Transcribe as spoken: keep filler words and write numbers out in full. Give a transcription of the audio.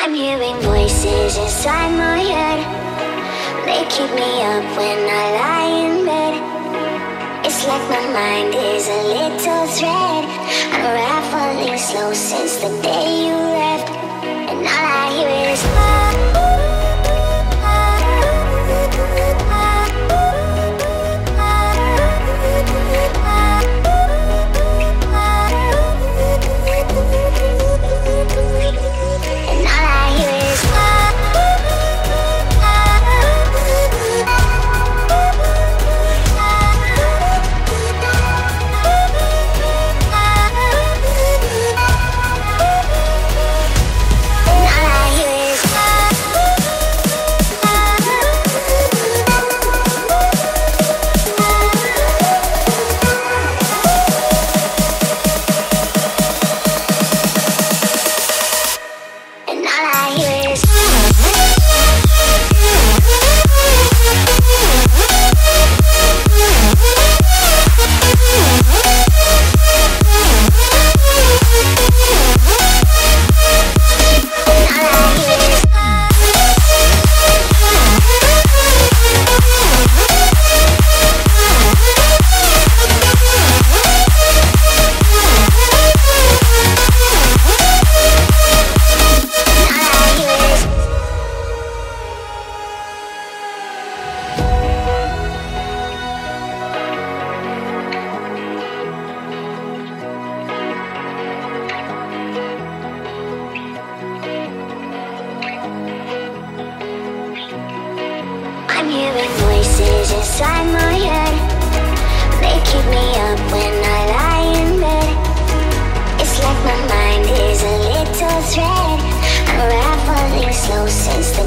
I'm hearing voices inside my head. They keep me up when I lie in bed. It's like my mind is a little thread, unraveling slow since the day you left. And all I hear is I'm hearing voices inside my head. They keep me up when I lie in bed. It's like my mind is a little thread, unraveling slow since the